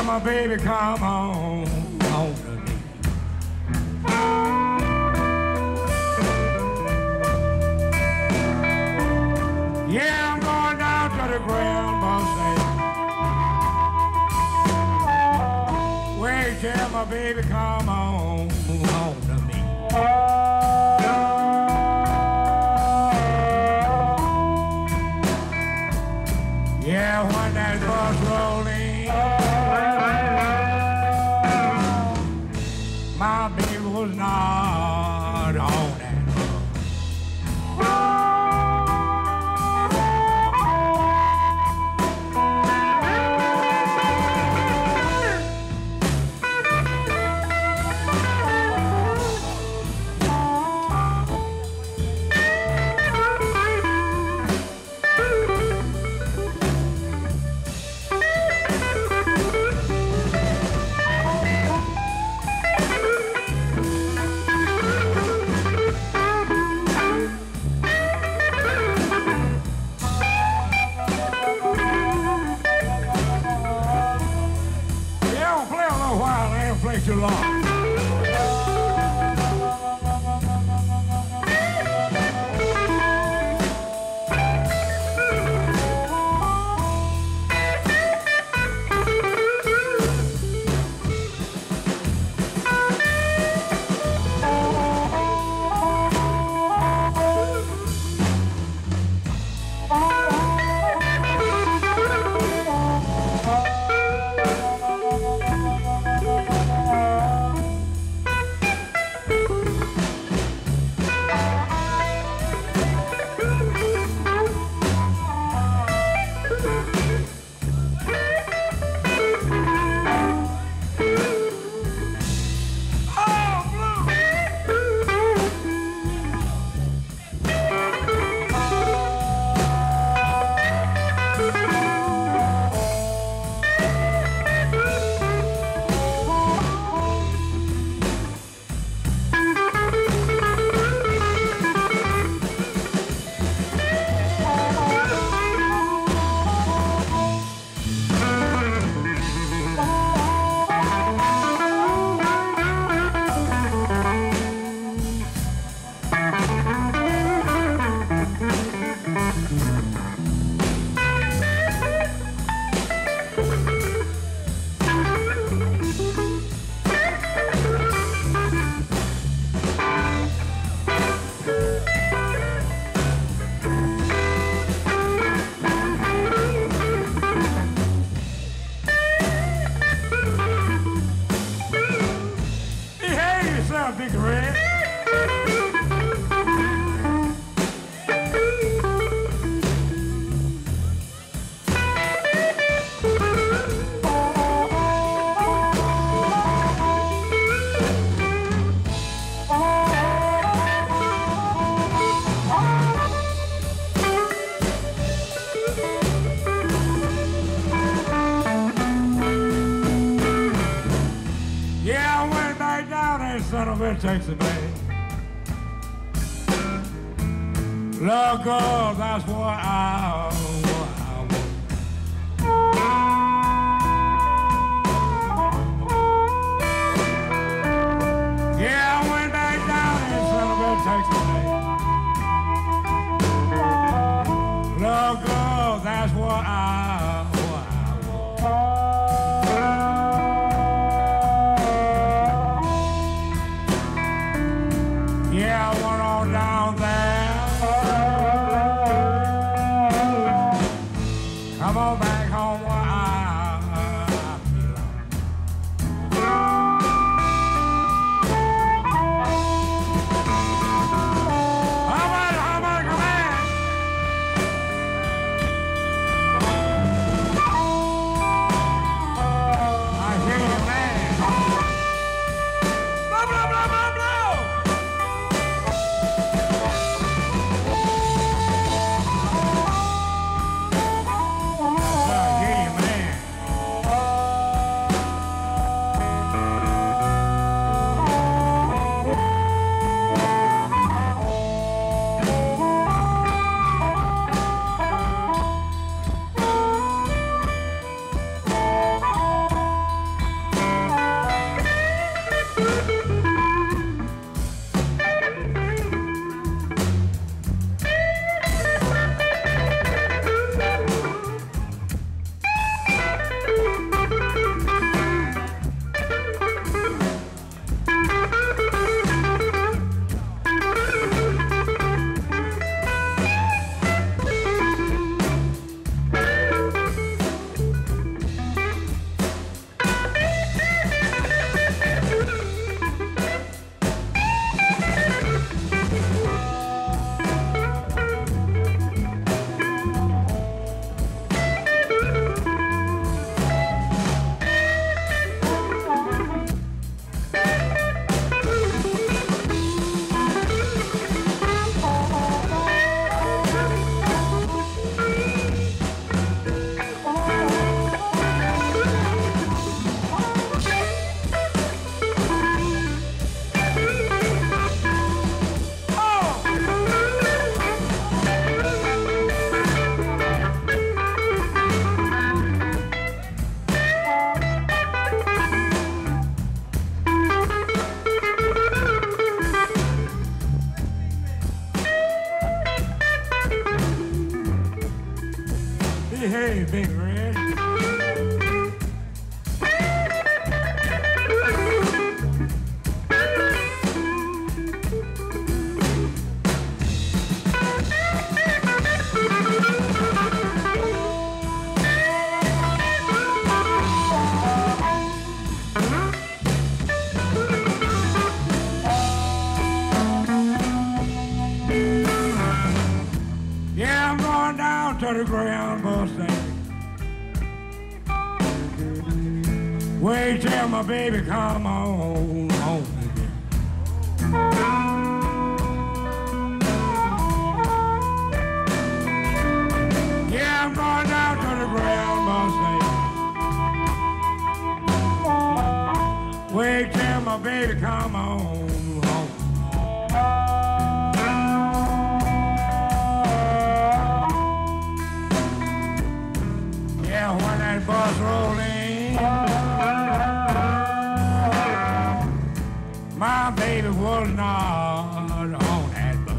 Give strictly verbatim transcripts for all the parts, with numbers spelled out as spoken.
tell my baby come on, on to me. Yeah, I'm going down to the ground, boss lady. Wait, tell my baby come on, on to me. Yeah, when that bus rolling, my baby was not on that too long. Big Red. Yeah, I went back down there, son of a takes a bag. Love girl, that's what I, what I want. Yeah, I went back down there, son of a takes a bag. Love girl, that's what I, what I want. Yeah, I went on down there. hey, Big Red. Yeah, I'm going down to the ground bus stand. Wait till my baby come on home again. Yeah, I'm going down to the ground bus stand. Wait till my baby come on home. Yeah, when that bus rolled in, my baby was not on that bus.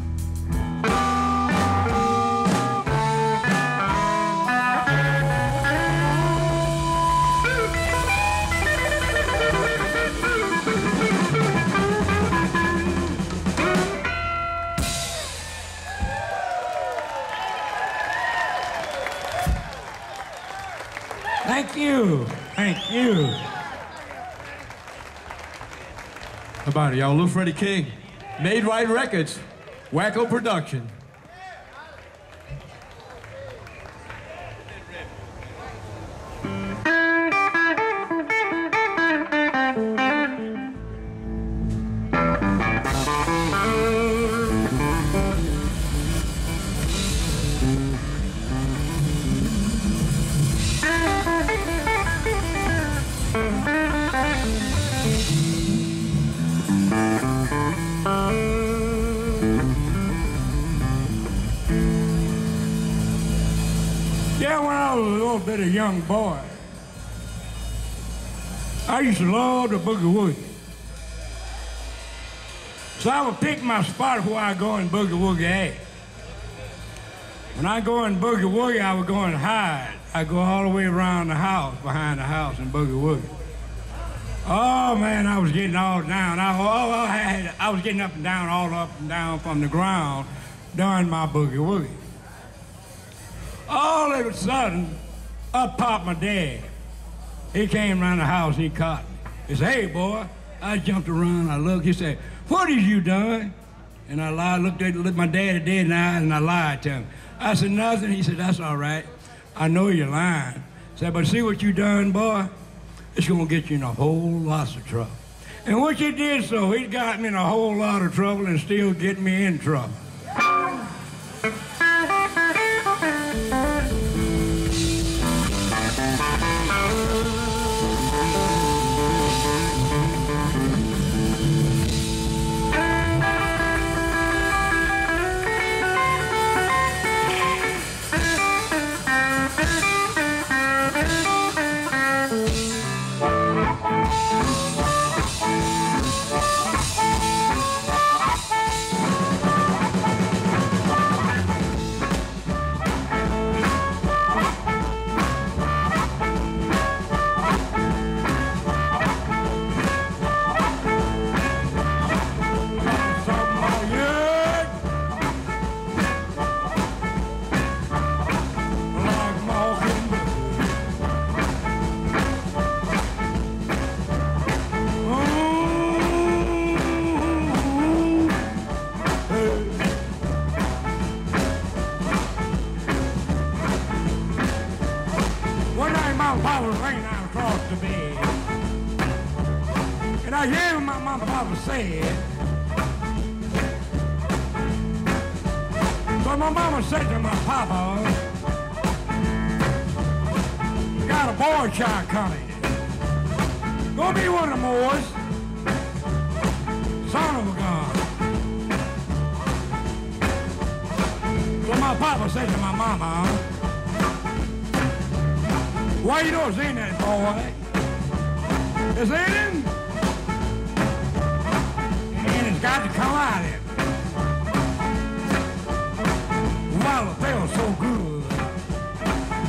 Thank you. Thank you. How about it, y'all? Little Freddie King. Made Right Records. Wacko Production. Yeah, when I was a little bit of young boy, I used to love the boogie woogie. So I would pick my spot where I go and boogie woogie at. When I go and boogie woogie, I would go and hide. I go all the way around the house, behind the house, and boogie woogie. Oh man, I was getting all down. I, oh, I, had, I was getting up and down, all up and down from the ground during my boogie woogie. All of a sudden, up popped my dad. He came around the house, he caught me. He said, hey, boy. I jumped around, I looked, he said, what have you done? And I lied, looked at looked my dad dead in the eye, and I lied to him. I said, nothing. He said, that's all right. I know you're lying. I said, but see what you done, boy? It's gonna get you in a whole lot of trouble. And what you did so, he got me in a whole lot of trouble and still getting me in trouble. I hear what my mama and papa said. So my mama said to my papa, got a boy child coming. Gonna be one of them boys. Son of a gun. So my papa said to my mama, why you don't see that boy? It's in him. And it's got to come out of him. Well, it feels so good.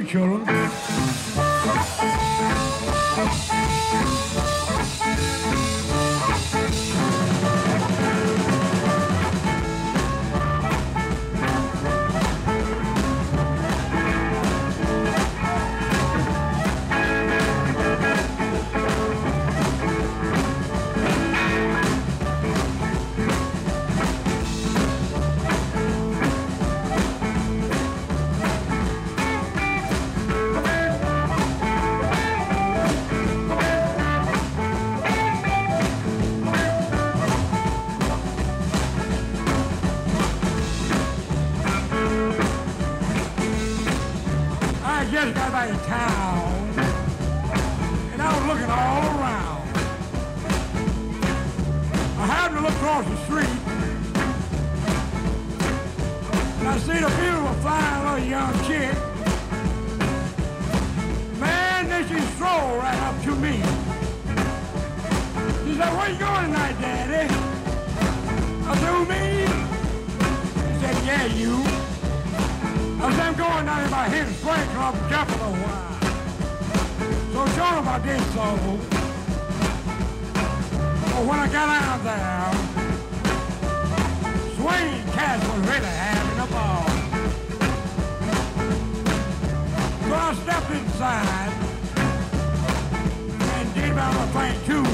Boogie children. I just got back to town, and I was looking all around. I happened to look across the street, and I seen a beautiful, fine little young chick. Man, then she strolled right up to me. She said, "Where you going tonight, Daddy?" I said, "Who, me?" She said, "Yeah, you." I said, "I'm going down to my Hidden Spring Club and jump a little while." So sure enough, I did so. But when I got out there, Swing Cats was really having a ball. So I stepped inside and did my little thing too.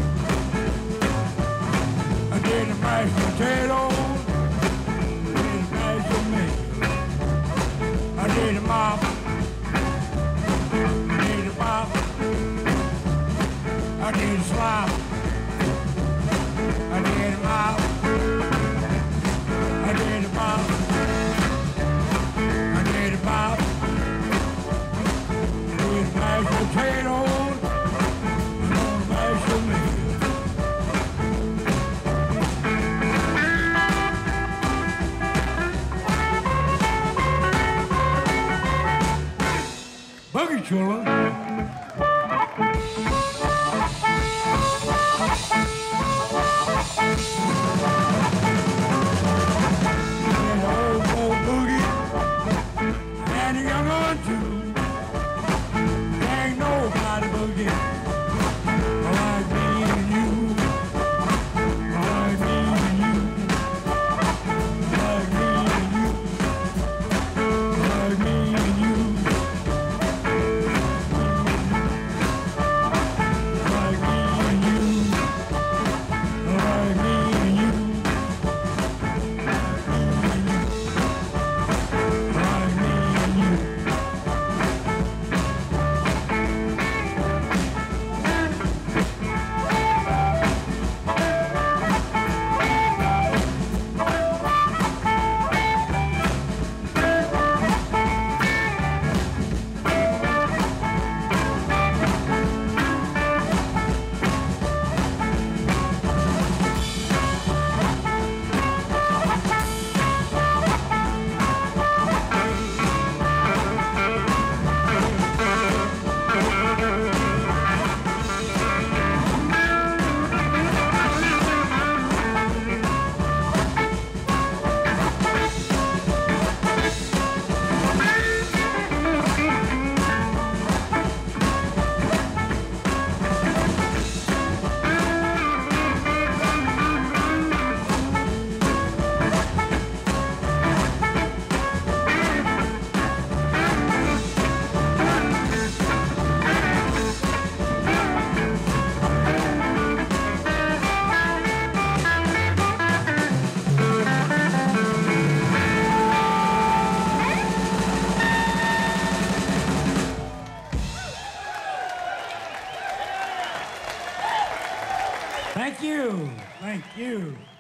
I did the mashed potatoes, did the mashed tomatoes. I did a mop, I did a mop, I did a slop, I did a mop, I did a mop, I did a mop, I did mashed potatoes, and on the mashed tomatoes. Boogie children. And the old old boogie, and the young one too. There ain't nobody boogie like me and you, like me and you, like me and you, like me and you. Thank you. Thank you.